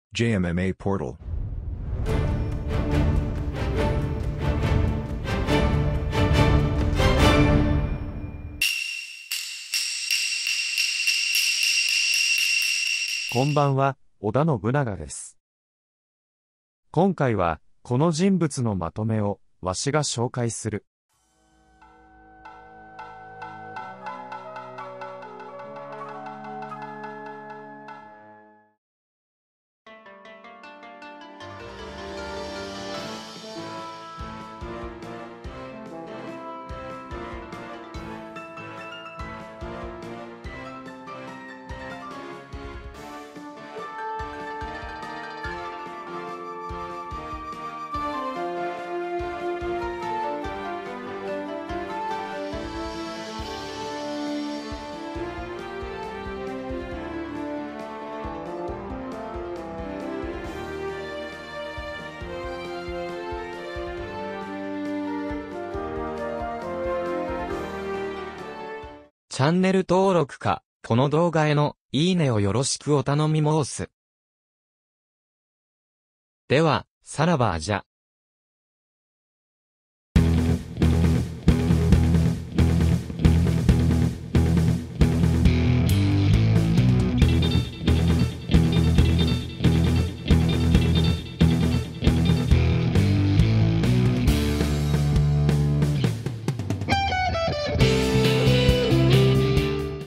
JMMA Portal. こんばんは、織田信長です。今回は、この人物のまとめを、わしが紹介する。 チャンネル登録か、この動画へのいいねをよろしくお頼み申す。では、さらばじゃ。